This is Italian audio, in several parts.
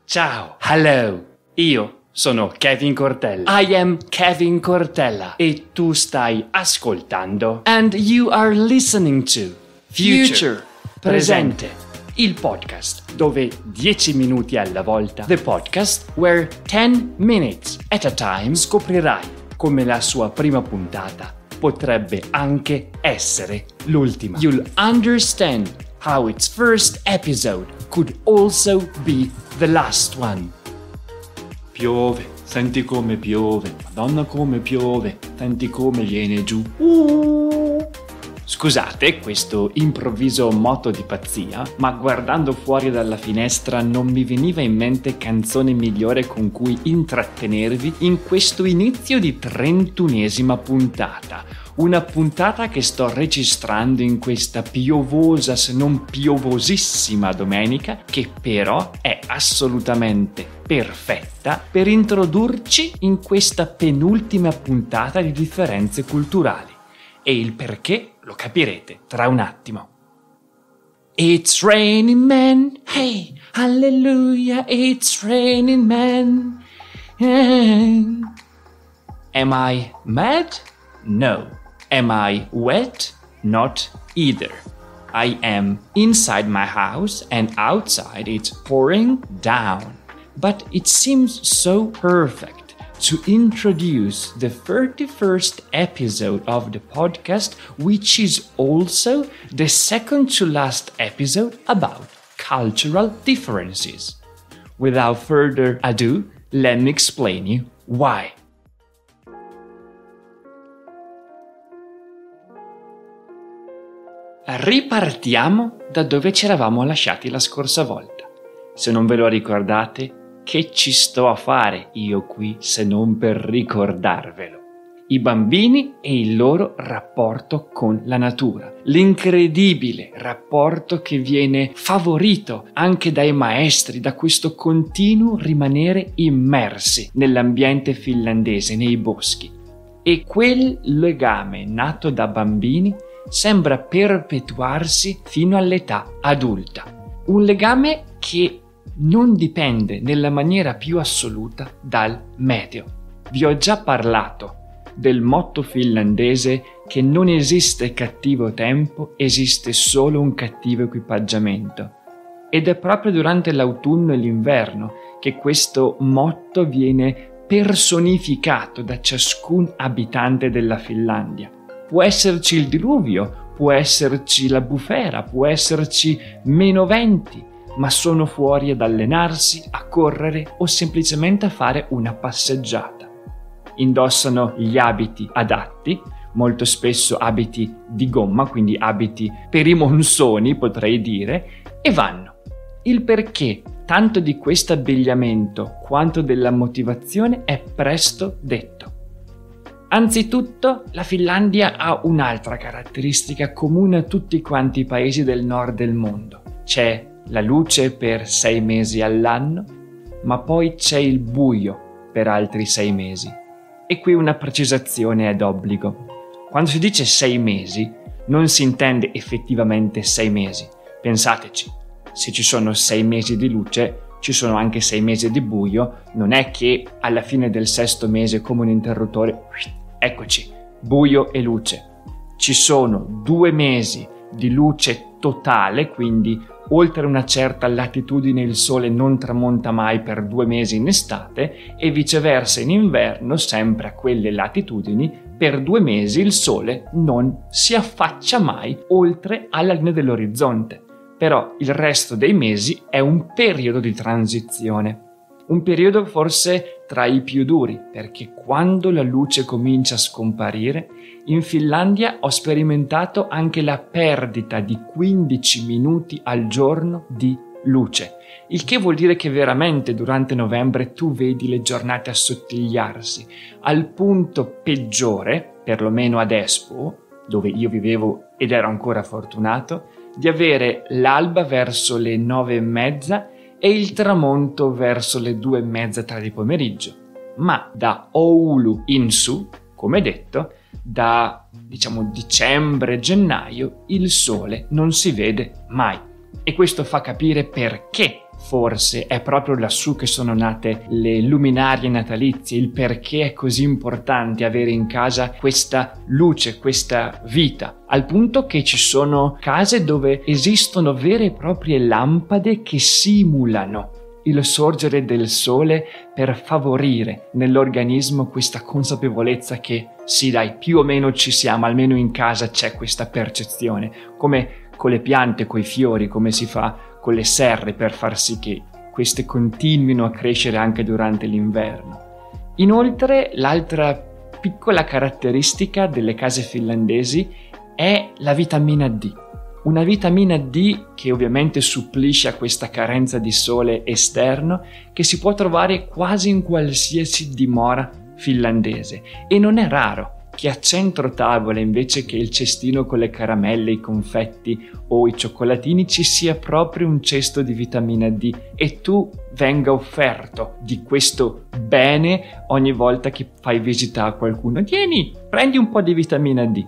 Ciao, hello, io sono Kevin Cortella. I am Kevin Cortella e tu stai ascoltando and you are listening to Future Presente, il podcast dove 10 minuti alla volta, the podcast where 10 minutes at a time scoprirai come la sua prima puntata potrebbe anche essere l'ultima. You'll understand how its first episode could also be the last one. Piove, senti come piove, Madonna come piove, senti come viene giù. Scusate questo improvviso moto di pazzia, ma guardando fuori dalla finestra non mi veniva in mente canzone migliore con cui intrattenervi in questo inizio di 31esima puntata. Una puntata che sto registrando in questa piovosa, se non piovosissima domenica, che però è assolutamente perfetta per introdurci in questa penultima puntata di differenze culturali. E il perché lo capirete tra un attimo. It's raining men, hey, hallelujah, it's raining men. Am I mad? No. Am I wet? Not either. I am inside my house and outside it's pouring down. But it seems so perfect to introduce the 31st episode of the podcast, which is also the second to last episode about cultural differences. Without further ado, let me explain you why. Ripartiamo da dove ci eravamo lasciati la scorsa volta. Se non ve lo ricordate, che ci sto a fare io qui se non per ricordarvelo? I bambini e il loro rapporto con la natura. L'incredibile rapporto che viene favorito anche dai maestri, da questo continuo rimanere immersi nell'ambiente finlandese, nei boschi. E quel legame nato da bambini sembra perpetuarsi fino all'età adulta. Un legame che non dipende nella maniera più assoluta dal meteo. Vi ho già parlato del motto finlandese che non esiste cattivo tempo, esiste solo un cattivo equipaggiamento. Ed è proprio durante l'autunno e l'inverno che questo motto viene personificato da ciascun abitante della Finlandia. Può esserci il diluvio, può esserci la bufera, può esserci meno venti, ma sono fuori ad allenarsi, a correre o semplicemente a fare una passeggiata. Indossano gli abiti adatti, molto spesso abiti di gomma, quindi abiti per i monsoni potrei dire, e vanno. Il perché tanto di questo abbigliamento quanto della motivazione è presto detto. Anzitutto, la Finlandia ha un'altra caratteristica comune a tutti quanti i paesi del nord del mondo. C'è la luce per 6 mesi all'anno, ma poi c'è il buio per altri 6 mesi. E qui una precisazione è d'obbligo. Quando si dice 6 mesi, non si intende effettivamente 6 mesi. Pensateci, se ci sono 6 mesi di luce, ci sono anche 6 mesi di buio, non è che alla fine del 6º mese come un interruttore, eccoci, buio e luce. Ci sono 2 mesi di luce totale, quindi oltre una certa latitudine il sole non tramonta mai per 2 mesi in estate e viceversa in inverno, sempre a quelle latitudini, per 2 mesi il sole non si affaccia mai oltre alla linea dell'orizzonte. Però il resto dei mesi è un periodo di transizione. Un periodo forse tra i più duri, perché quando la luce comincia a scomparire, in Finlandia ho sperimentato anche la perdita di 15 minuti al giorno di luce, il che vuol dire che veramente durante novembre tu vedi le giornate assottigliarsi, al punto peggiore, perlomeno ad Espoo, dove io vivevo ed ero ancora fortunato, di avere l'alba verso le 9:30 e il tramonto verso le 2:30 di pomeriggio. Ma da Oulu in su, come detto, da dicembre-gennaio il sole non si vede mai. E questo fa capire perché forse è proprio lassù che sono nate le luminarie natalizie, il perché è così importante avere in casa questa luce, questa vita, al punto che ci sono case dove esistono vere e proprie lampade che simulano il sorgere del sole per favorire nell'organismo questa consapevolezza che sì dai, più o meno ci siamo, almeno in casa c'è questa percezione, come con le piante, coi fiori, come si fa con le serre per far sì che queste continuino a crescere anche durante l'inverno. Inoltre, l'altra piccola caratteristica delle case finlandesi è la vitamina D. Una vitamina D che ovviamente supplisce a questa carenza di sole esterno che si può trovare quasi in qualsiasi dimora finlandese. E non è raro che a centro tavola, invece che il cestino con le caramelle, i confetti o i cioccolatini, ci sia proprio un cesto di vitamina D e tu venga offerto di questo bene ogni volta che fai visita a qualcuno. Tieni, prendi un po' di vitamina D.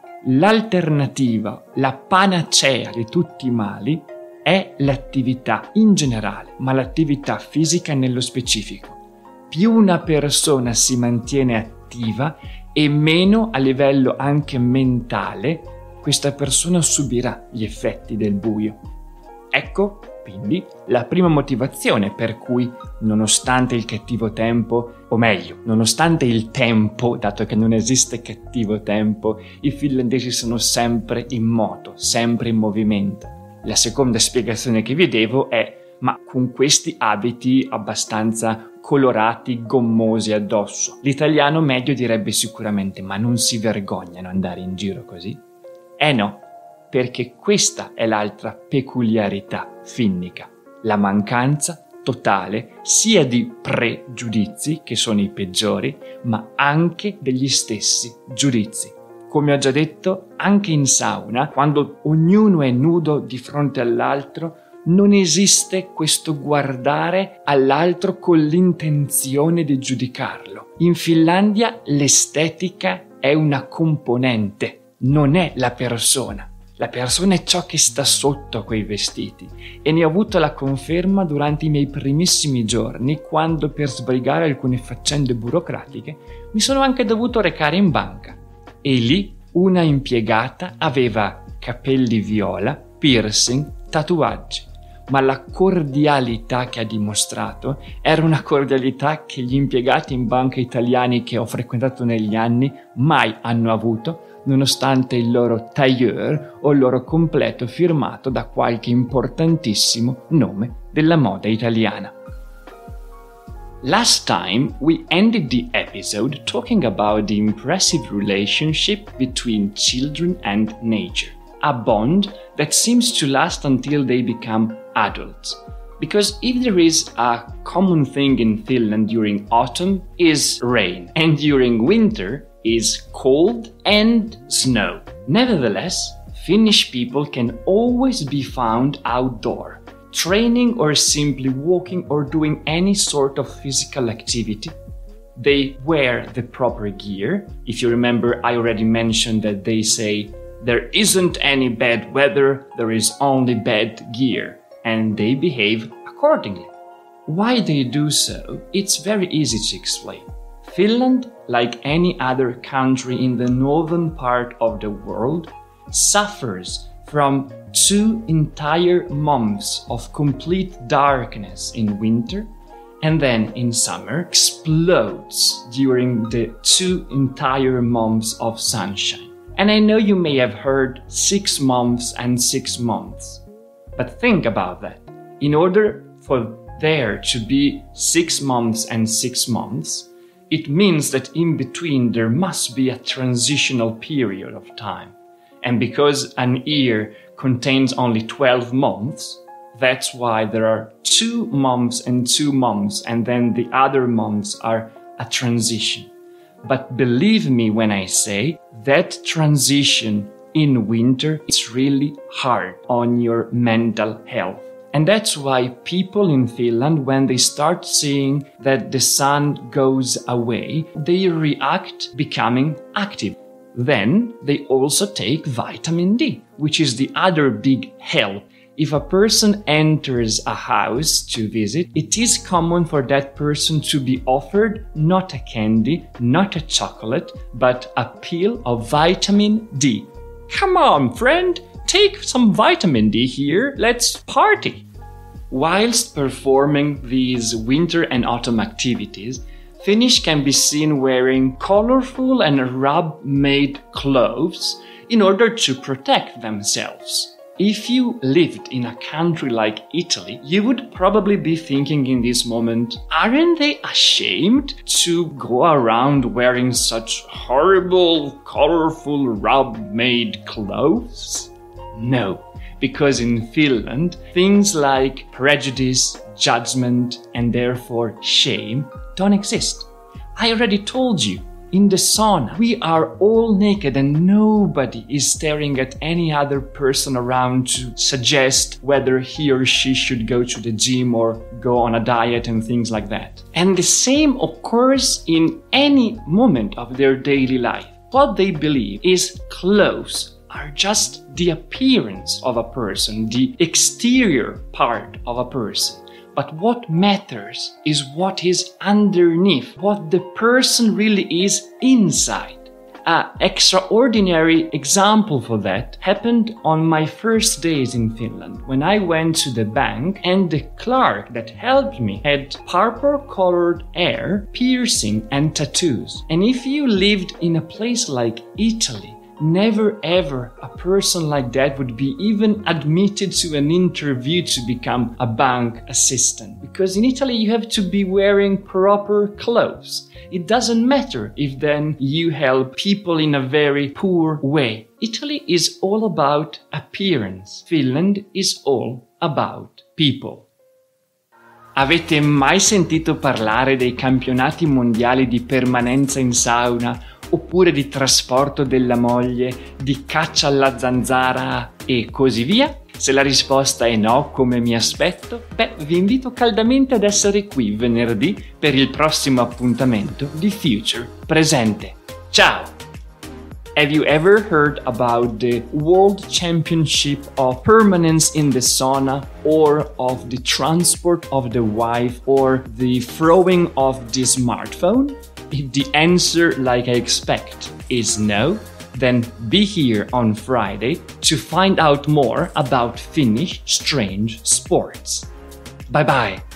L'alternativa, la panacea di tutti i mali è l'attività in generale, ma l'attività fisica nello specifico. Più una persona si mantiene attiva e meno a livello anche mentale questa persona subirà gli effetti del buio. Ecco quindi la prima motivazione per cui, nonostante il cattivo tempo, o meglio, nonostante il tempo, dato che non esiste cattivo tempo, i finlandesi sono sempre in moto, sempre in movimento. La seconda spiegazione che vi devo è: ma con questi abiti abbastanza colorati, gommosi addosso, l'italiano medio direbbe sicuramente: ma non si vergognano andare in giro così? No, perché questa è l'altra peculiarità finnica, la mancanza totale sia di pregiudizi, che sono i peggiori, ma anche degli stessi giudizi. Come ho già detto, anche in sauna, quando ognuno è nudo di fronte all'altro, non esiste questo guardare all'altro con l'intenzione di giudicarlo. In Finlandia l'estetica è una componente, non è la persona. La persona è ciò che sta sotto a quei vestiti, e ne ho avuto la conferma durante i miei primissimi giorni, quando per sbrigare alcune faccende burocratiche mi sono anche dovuto recare in banca. E lì una impiegata aveva capelli viola, piercing, tatuaggi, ma la cordialità che ha dimostrato era una cordialità che gli impiegati in banca italiani che ho frequentato negli anni mai hanno avuto, nonostante il loro tailleur o il loro completo firmato da qualche importantissimo nome della moda italiana. Last time we ended the episode talking about the impressive relationship between children and nature, a bond that seems to last until they become adults. Because if there is a common thing in Finland during autumn is rain, and during winter is cold and snow. Nevertheless, Finnish people can always be found outdoor, training or simply walking or doing any sort of physical activity. They wear the proper gear. If you remember, I already mentioned that they say, there isn't any bad weather, there is only bad gear, and they behave accordingly. Why they do so, it's very easy to explain. Finland, like any other country in the northern part of the world, suffers from 2 entire months of complete darkness in winter, and then in summer explodes during the 2 entire months of sunshine. And I know you may have heard 6 months and 6 months, but think about that. In order for there to be 6 months and 6 months, it means that in between there must be a transitional period of time. And because an year contains only 12 months, that's why there are 2 months and 2 months, and then the other months are a transition. But believe me when I say that transition in winter is really hard on your mental health. And that's why people in Finland, when they start seeing that the sun goes away, they react becoming active. Then they also take vitamin D, which is the other big help If a person enters a house to visit, it is common for that person to be offered not a candy, not a chocolate, but a pill of vitamin D. Come on, friend, take some vitamin D here, let's party! Whilst performing these winter and autumn activities, Finnish can be seen wearing colorful and rub-made clothes in order to protect themselves. If you lived in a country like Italy, you would probably be thinking in this moment, aren't they ashamed to go around wearing such horrible, colorful, rub-made clothes? No, because in Finland, things like prejudice, judgment, and therefore shame don't exist. I already told you. In the sauna, we are all naked and nobody is staring at any other person around to suggest whether he or she should go to the gym or go on a diet and things like that. And the same occurs in any moment of their daily life. What they believe is clothes are just the appearance of a person, the exterior part of a person. But what matters is what is underneath, what the person really is inside. An extraordinary example for that happened on my first days in Finland, when I went to the bank and the clerk that helped me had purple-colored hair, piercing and tattoos. And if you lived in a place like Italy, never ever a person like that would be even admitted to an interview to become a bank assistant. Because in Italy you have to be wearing proper clothes. It doesn't matter if then you help people in a very poor way. Italy is all about appearance. Finland is all about people. Avete mai sentito parlare dei campionati mondiali di permanenza in sauna, oppure di trasporto della moglie, di caccia alla zanzara e così via? Se la risposta è no, come mi aspetto, vi invito caldamente ad essere qui venerdì per il prossimo appuntamento di Future Presente. Ciao! Have you ever heard about the World Championship of Permanence in the Sauna, or of the transport of the wife, or the throwing of the smartphone? If the answer, like I expect, is no, then be here on Friday to find out more about Finnish strange sports. Bye bye!